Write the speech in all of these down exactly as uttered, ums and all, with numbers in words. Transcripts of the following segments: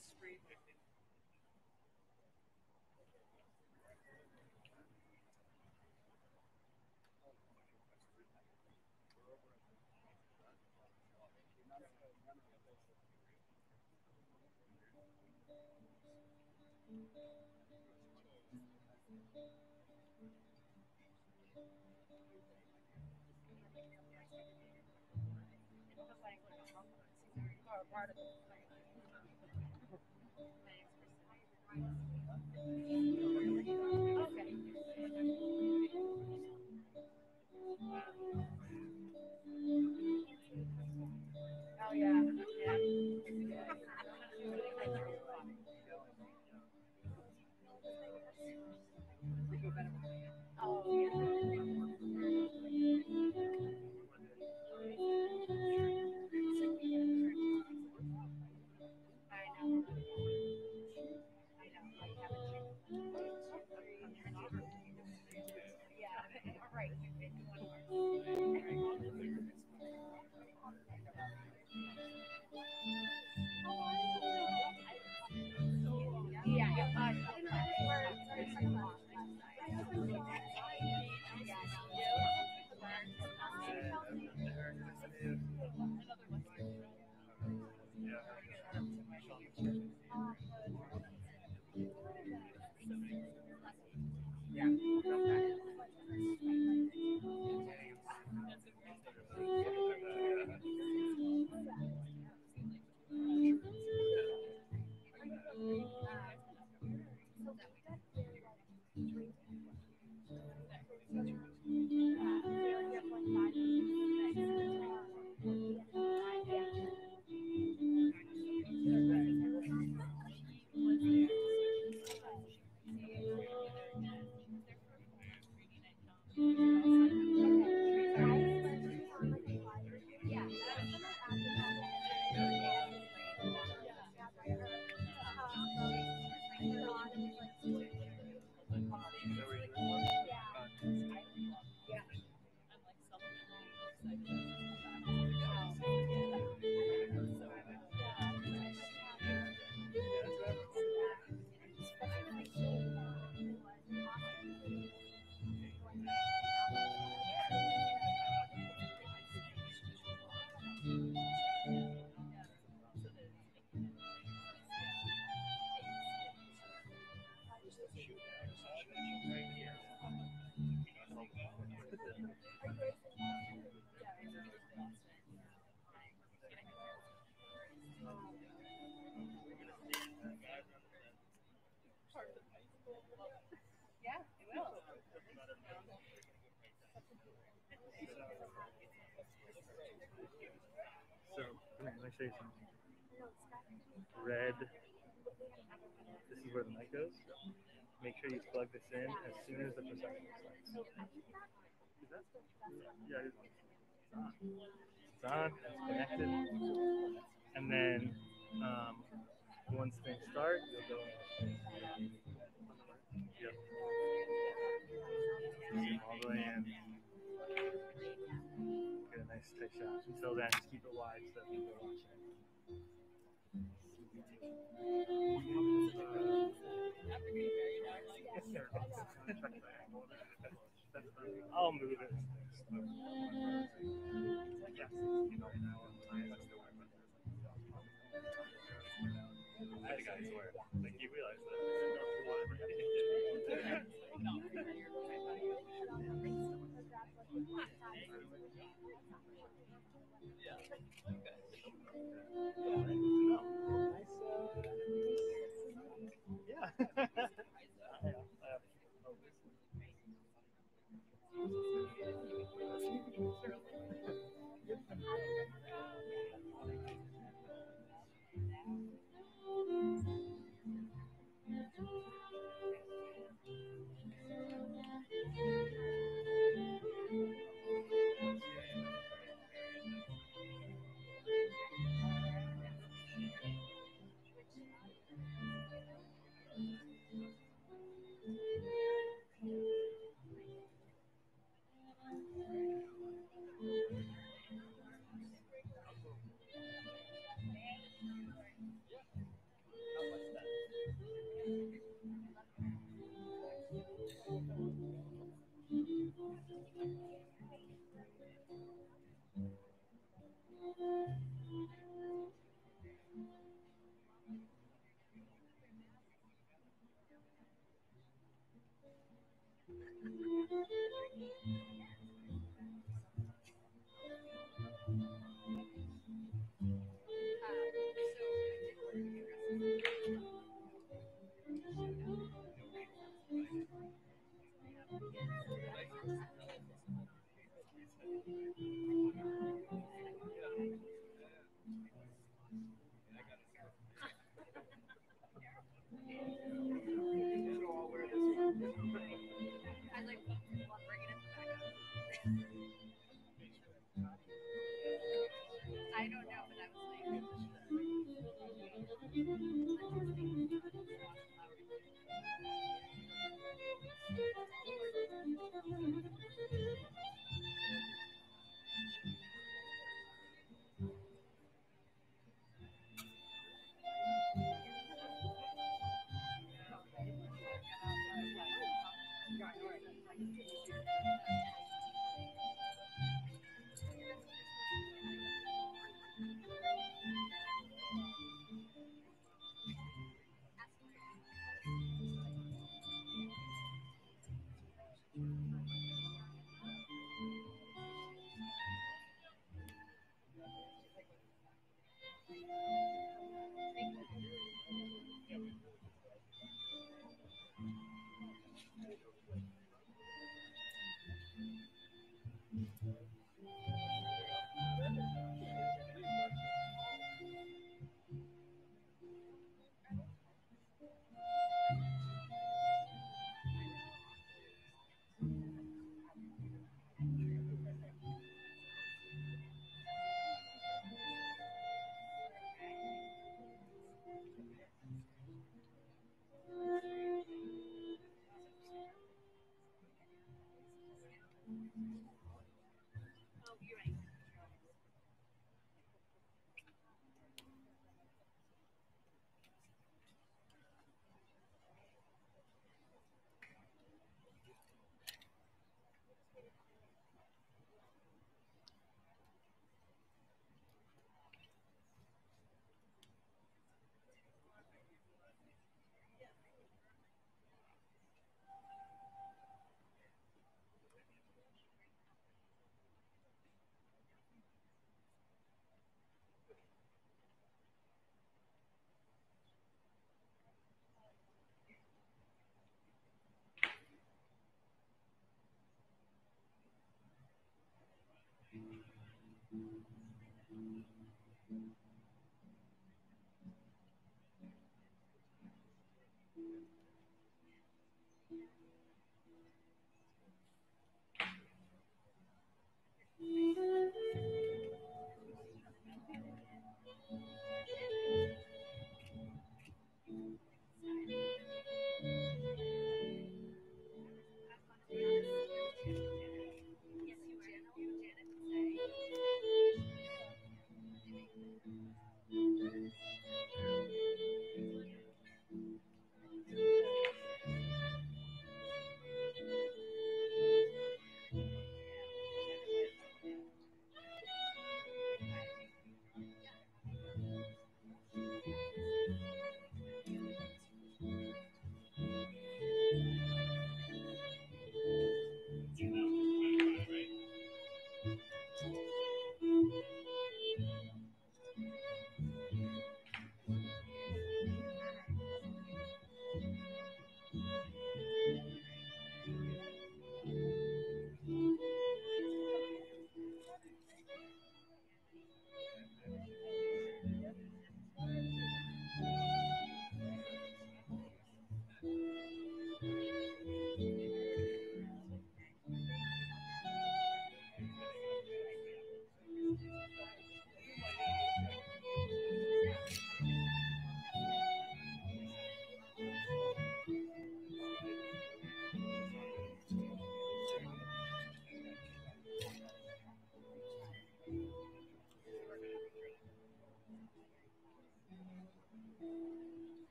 So, let me show you something. Red. This is where the mic goes. Make sure you plug this in as soon as the procession starts. Is that? Yeah, it's on. It's on. It's connected. And then um, once things start, you'll go. Yep. All the way in. Get a nice tight shot. Until then, just keep it wide so that people are watching. I'll move it. I think I swear. Like you realize that. Yeah.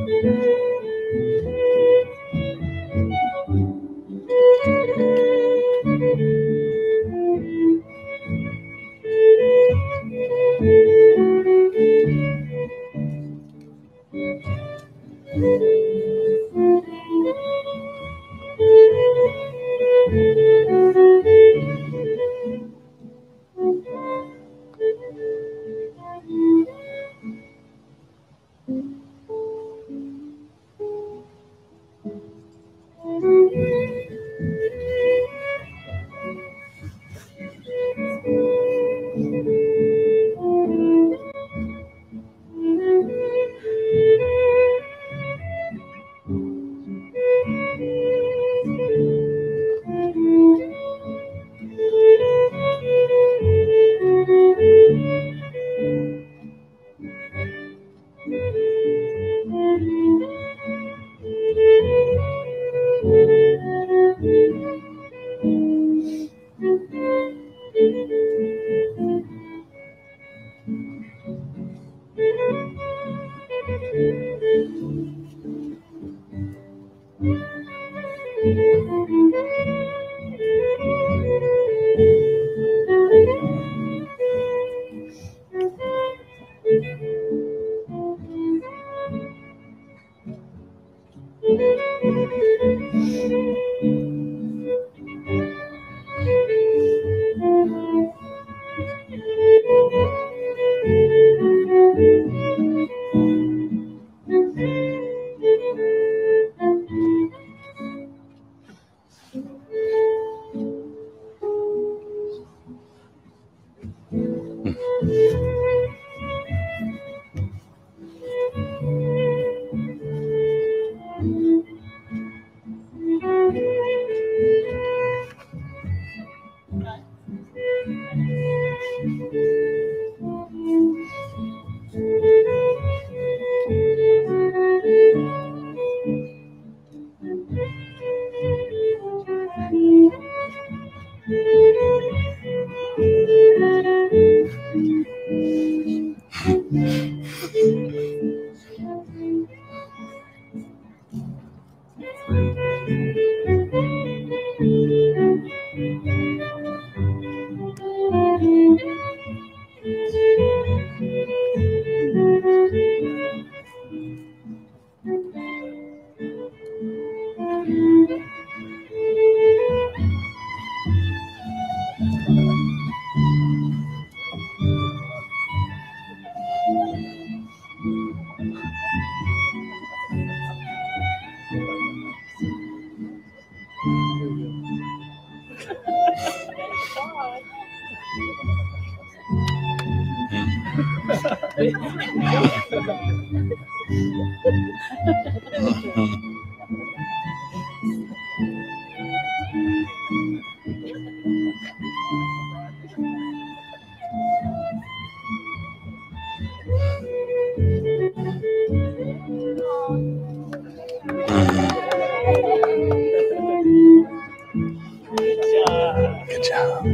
Good job.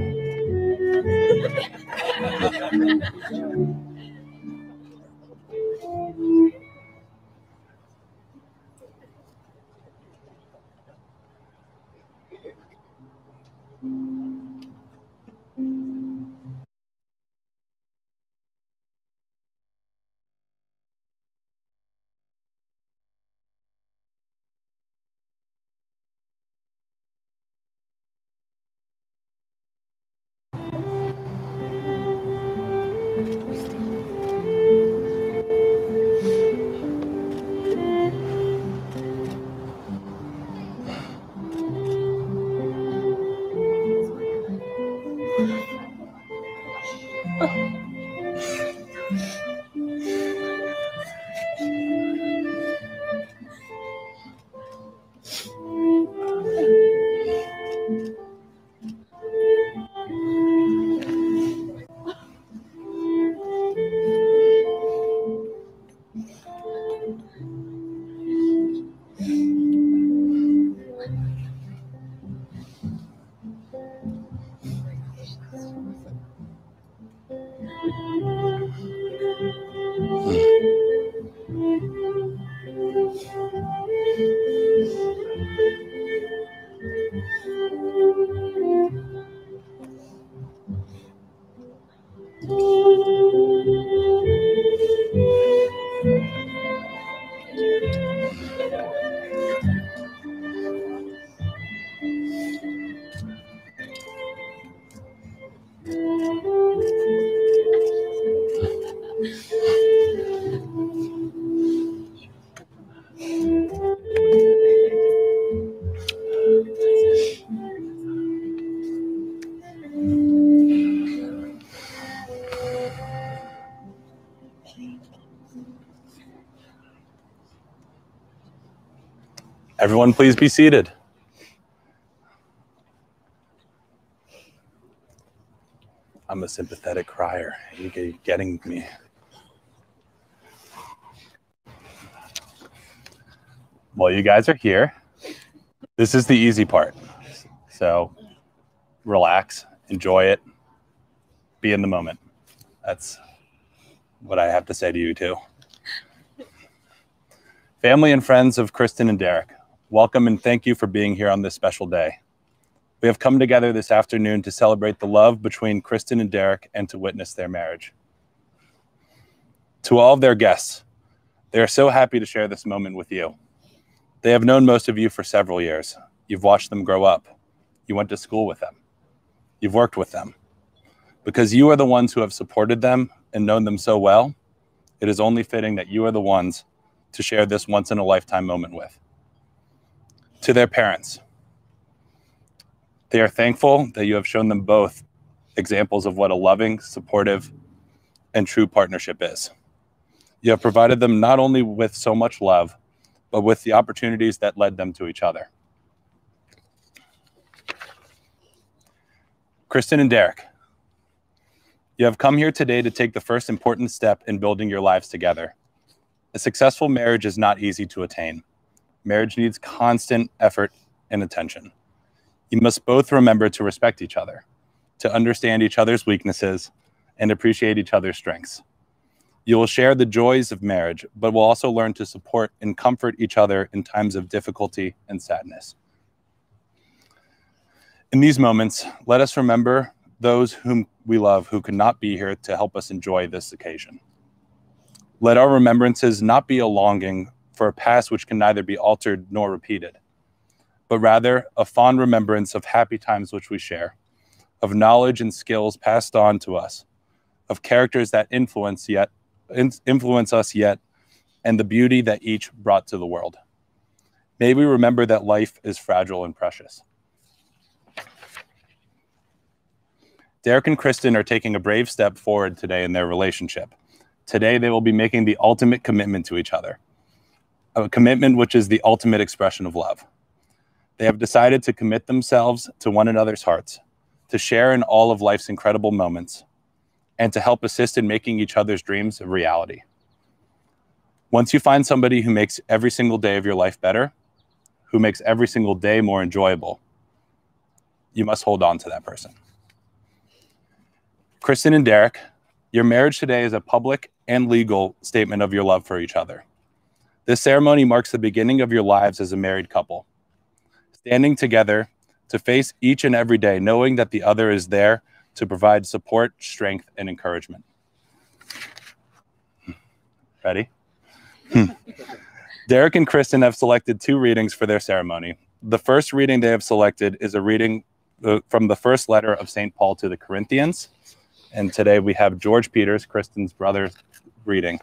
Everyone, please be seated. I'm a sympathetic crier. You're getting me. Well, you guys are here. This is the easy part. So relax, enjoy it, be in the moment. That's what I have to say to you too. Family and friends of Kristen and Derek, welcome and thank you for being here on this special day. We have come together this afternoon to celebrate the love between Kristen and Derek and to witness their marriage. To all of their guests, they are so happy to share this moment with you. They have known most of you for several years. You've watched them grow up. You went to school with them. You've worked with them. Because you are the ones who have supported them and known them so well, it is only fitting that you are the ones to share this once-in-a-lifetime moment with. To their parents, they are thankful that you have shown them both examples of what a loving, supportive, and true partnership is. You have provided them not only with so much love, but with the opportunities that led them to each other. Kristen and Derek, you have come here today to take the first important step in building your lives together. A successful marriage is not easy to attain. Marriage needs constant effort and attention. You must both remember to respect each other, to understand each other's weaknesses, and appreciate each other's strengths. You will share the joys of marriage, but will also learn to support and comfort each other in times of difficulty and sadness. In these moments, let us remember those whom we love who could not be here to help us enjoy this occasion. Let our remembrances not be a longing for a past which can neither be altered nor repeated, but rather a fond remembrance of happy times which we share, of knowledge and skills passed on to us, of characters that influence yet influence us yet, and the beauty that each brought to the world. May we remember that life is fragile and precious. Derek and Kristen are taking a brave step forward today in their relationship. Today, they will be making the ultimate commitment to each other, a commitment which is the ultimate expression of love. They have decided to commit themselves to one another's hearts, to share in all of life's incredible moments, and to help assist in making each other's dreams a reality. Once you find somebody who makes every single day of your life better, who makes every single day more enjoyable, you must hold on to that person. Kristen and Derek, your marriage today is a public and legal statement of your love for each other. This ceremony marks the beginning of your lives as a married couple, standing together to face each and every day, knowing that the other is there to provide support, strength, and encouragement. Ready? Derek and Kristen have selected two readings for their ceremony. The first reading they have selected is a reading uh, from the first letter of Saint Paul to the Corinthians. And today we have George Peters, Kristen's brother, reading.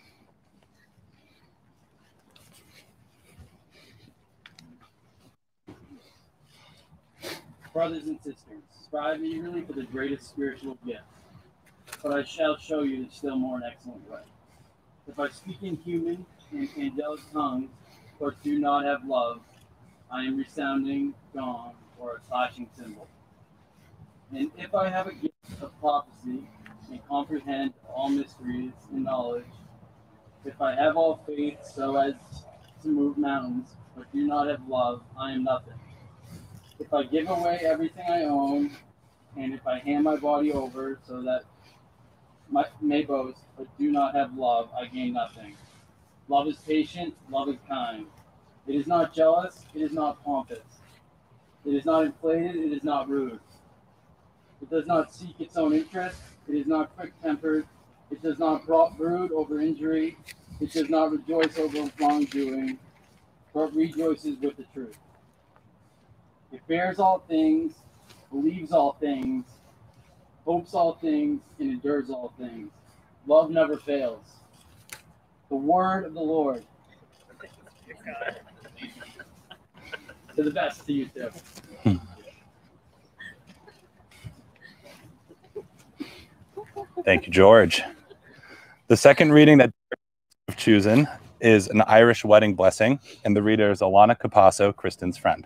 Brothers and sisters, strive eagerly for the greatest spiritual gift, but I shall show you the still more excellent way. If I speak in human and angelic tongues, but do not have love, I am resounding gong or a clashing cymbal. And if I have a gift of prophecy and comprehend all mysteries and knowledge, if I have all faith so as to move mountains, but do not have love, I am nothing. If I give away everything I own, and if I hand my body over so that I may boast, but do not have love, I gain nothing. Love is patient, love is kind. It is not jealous, it is not pompous. It is not inflated, it is not rude. It does not seek its own interest, it is not quick-tempered. It does not brood over injury, it does not rejoice over wrongdoing, for it rejoices with the truth. It bears all things, believes all things, hopes all things, and endures all things. Love never fails. The word of the Lord. To the best to you too. Thank you, George. The second reading that I've chosen is an Irish wedding blessing, and the reader is Alana Capasso, Kristen's friend.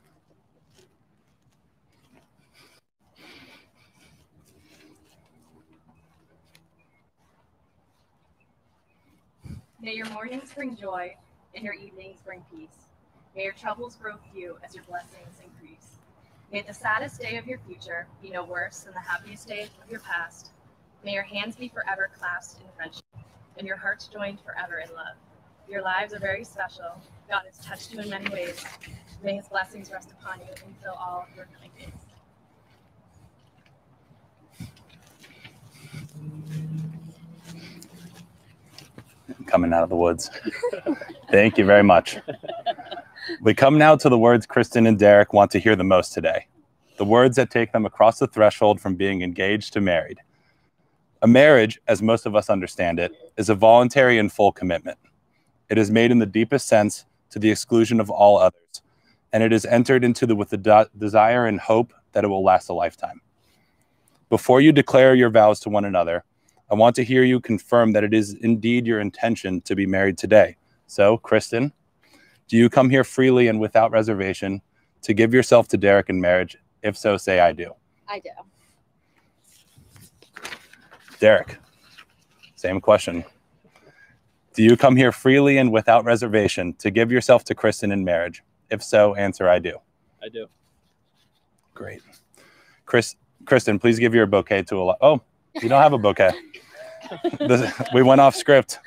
May your mornings bring joy and your evenings bring peace. May your troubles grow few as your blessings increase. May the saddest day of your future be no worse than the happiest day of your past. May your hands be forever clasped in friendship and your hearts joined forever in love. Your lives are very special. God has touched you in many ways. May his blessings rest upon you and fill all of your coming days. Coming out of the woods. Thank you very much. We come now to the words Kristen and Derek want to hear the most today. The words that take them across the threshold from being engaged to married. A marriage, as most of us understand it, is a voluntary and full commitment. It is made in the deepest sense to the exclusion of all others, and it is entered into the, with the de- desire and hope that it will last a lifetime. Before you declare your vows to one another, I want to hear you confirm that it is indeed your intention to be married today. So, Kristen, do you come here freely and without reservation to give yourself to Derek in marriage? If so, say I do. I do. Derek, same question. Do you come here freely and without reservation to give yourself to Kristen in marriage? If so, answer I do. I do. Great. Chris, Kristen, please give your bouquet to a... Oh, you don't have a bouquet. This, we went off script.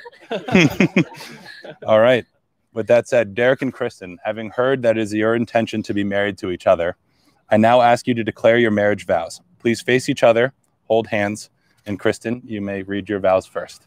All right. With that said, Derek and Kristen, having heard that it is your intention to be married to each other, I now ask you to declare your marriage vows. Please face each other, hold hands, and Kristen, you may read your vows first.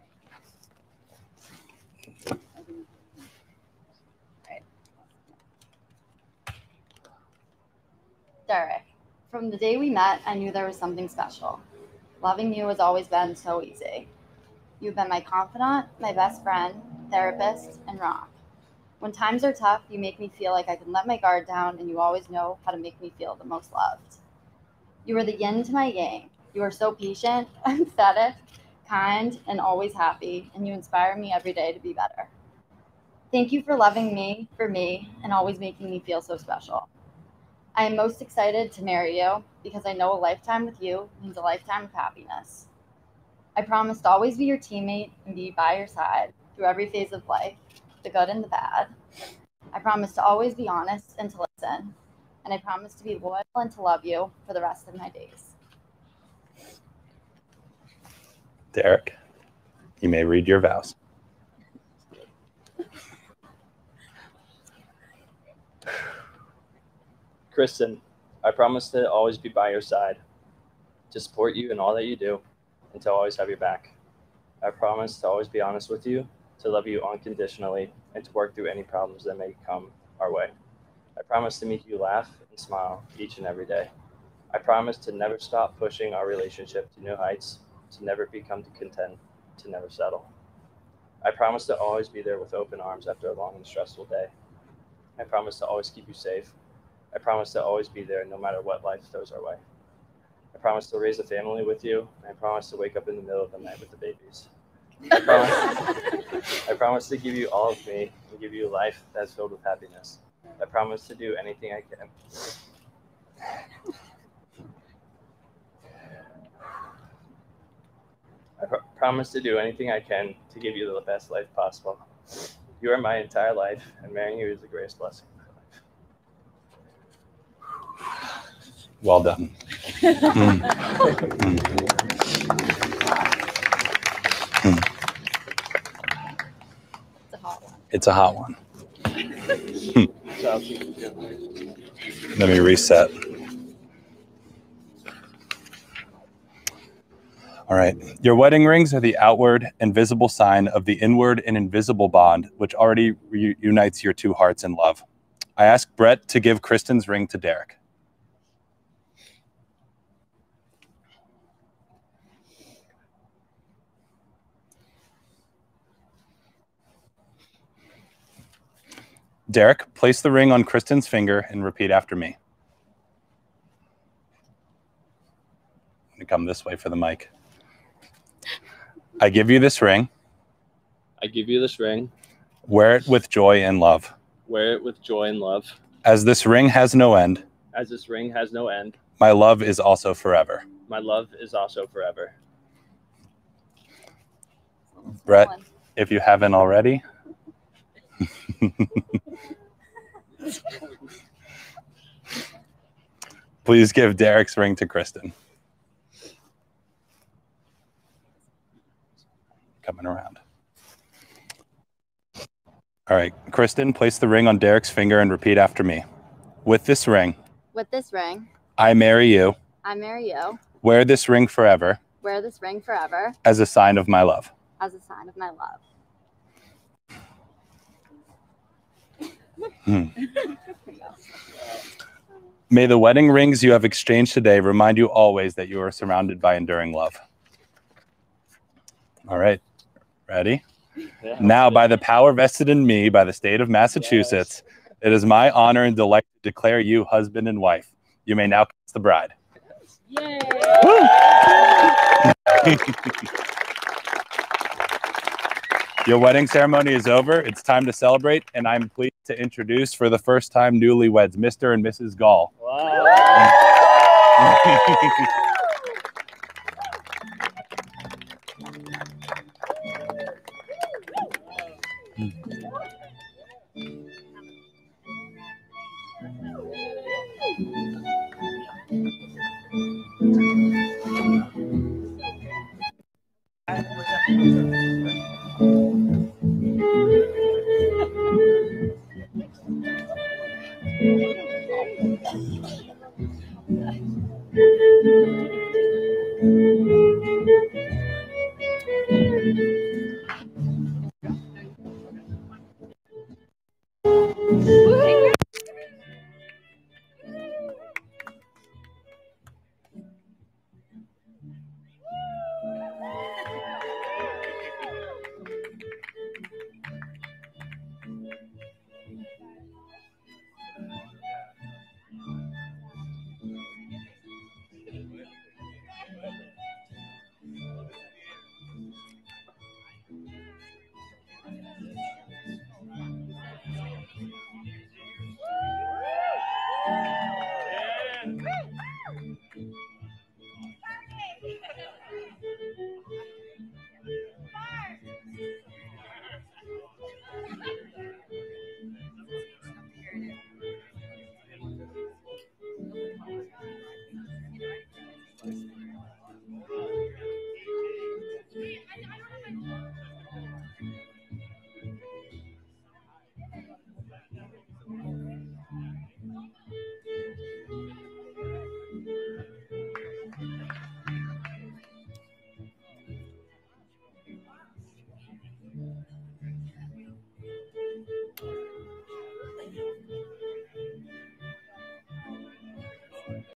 Derek, from the day we met, I knew there was something special. Loving you has always been so easy. You've been my confidant, my best friend, therapist, and rock. When times are tough, you make me feel like I can let my guard down, and you always know how to make me feel the most loved. You are the yin to my yang. You are so patient, empathetic, kind, and always happy, and you inspire me every day to be better. Thank you for loving me, for me, and always making me feel so special. I am most excited to marry you because I know a lifetime with you means a lifetime of happiness. I promise to always be your teammate and be by your side through every phase of life, the good and the bad. I promise to always be honest and to listen, and I promise to be loyal and to love you for the rest of my days. Derek, you may read your vows. Kristen, I promise to always be by your side, to support you in all that you do, and to always have your back. I promise to always be honest with you, to love you unconditionally, and to work through any problems that may come our way. I promise to make you laugh and smile each and every day. I promise to never stop pushing our relationship to new heights, to never become content, to never settle. I promise to always be there with open arms after a long and stressful day. I promise to always keep you safe. I promise to always be there no matter what life throws our way. I promise to raise a family with you, and I promise to wake up in the middle of the night with the babies. I promise, I promise to give you all of me and give you a life that's filled with happiness. I promise to do anything I can. I pr- promise to do anything I can to give you the best life possible. You are my entire life, and marrying you is the greatest blessing. Well done. Mm. Mm. Mm. It's a hot one. Let me reset. All right. Your wedding rings are the outward and visible sign of the inward and invisible bond, which already reunites your two hearts in love. I ask Brett to give Kristen's ring to Derek. Derek, place the ring on Kristen's finger and repeat after me. I'm gonna come this way for the mic. I give you this ring. I give you this ring. Wear it with joy and love. Wear it with joy and love. As this ring has no end. As this ring has no end. My love is also forever. My love is also forever. Brett, if you haven't already. Please give Derek's ring to Kristen. Coming around. All right, Kristen, place the ring on Derek's finger and repeat after me. With this ring. With this ring. I marry you. I marry you. Wear this ring forever. Wear this ring forever. As a sign of my love. As a sign of my love. Hmm. May the wedding rings you have exchanged today remind you always that you are surrounded by enduring love. All right, ready? Yeah. Now, by the power vested in me by the state of Massachusetts, yes. It is my honor and delight to declare you husband and wife. You may now kiss the bride. Yay! Your wedding ceremony is over. It's time to celebrate, and I'm pleased to introduce for the first time newlyweds, Mister and Missus Gall. Wow. Thank